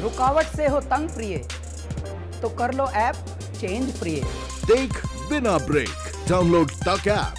रुकावट से हो तंग प्रिय तो कर लो ऐप चेंज प्रिय। देख बिना ब्रेक, डाउनलोड तक ऐप।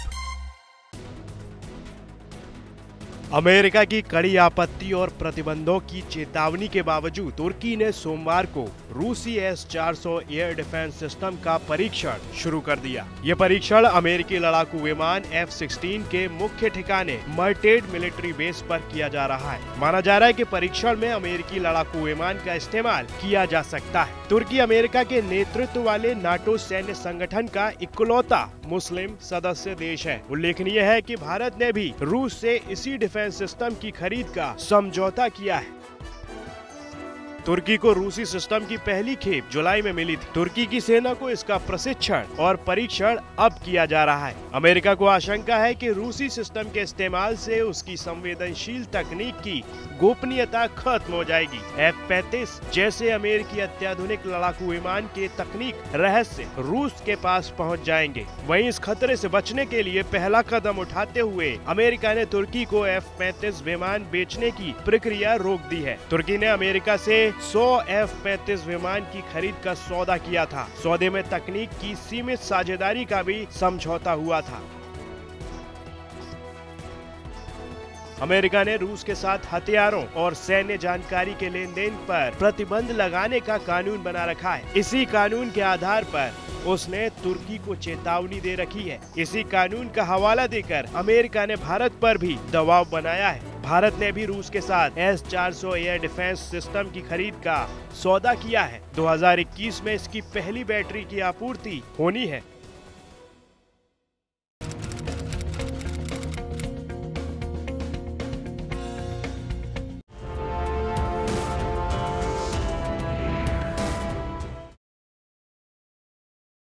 अमेरिका की कड़ी आपत्ति और प्रतिबंधों की चेतावनी के बावजूद तुर्की ने सोमवार को रूसी S-400 एयर डिफेंस सिस्टम का परीक्षण शुरू कर दिया। ये परीक्षण अमेरिकी लड़ाकू विमान F-16 के मुख्य ठिकाने मर्टेड मिलिट्री बेस पर किया जा रहा है। माना जा रहा है कि परीक्षण में अमेरिकी लड़ाकू विमान का इस्तेमाल किया जा सकता है। तुर्की अमेरिका के नेतृत्व वाले नाटो सैन्य संगठन का इकलौता मुस्लिम सदस्य देश है। उल्लेखनीय है कि भारत ने भी रूस से इसी डिफेंस सिस्टम की खरीद का समझौता किया है। तुर्की को रूसी सिस्टम की पहली खेप जुलाई में मिली थी। तुर्की की सेना को इसका प्रशिक्षण और परीक्षण अब किया जा रहा है। अमेरिका को आशंका है कि रूसी सिस्टम के इस्तेमाल से उसकी संवेदनशील तकनीक की गोपनीयता खत्म हो जाएगी। F-35 जैसे अमेरिकी अत्याधुनिक लड़ाकू विमान के तकनीक रहस्य रूस के पास पहुंच जाएंगे। वहीं इस खतरे से बचने के लिए पहला कदम उठाते हुए अमेरिका ने तुर्की को F-35 विमान बेचने की प्रक्रिया रोक दी है। तुर्की ने अमेरिका से 100 F-35 विमान की खरीद का सौदा किया था। सौदे में तकनीक की सीमित साझेदारी का भी समझौता हुआ था। अमेरिका ने रूस के साथ हथियारों और सैन्य जानकारी के लेन देन पर प्रतिबंध लगाने का कानून बना रखा है। इसी कानून के आधार पर उसने तुर्की को चेतावनी दे रखी है। इसी कानून का हवाला देकर अमेरिका ने भारत पर भी दबाव बनाया है। भारत ने भी रूस के साथ S-400 एयर डिफेंस सिस्टम की खरीद का सौदा किया है। 2021 में इसकी पहली बैटरी की आपूर्ति होनी है।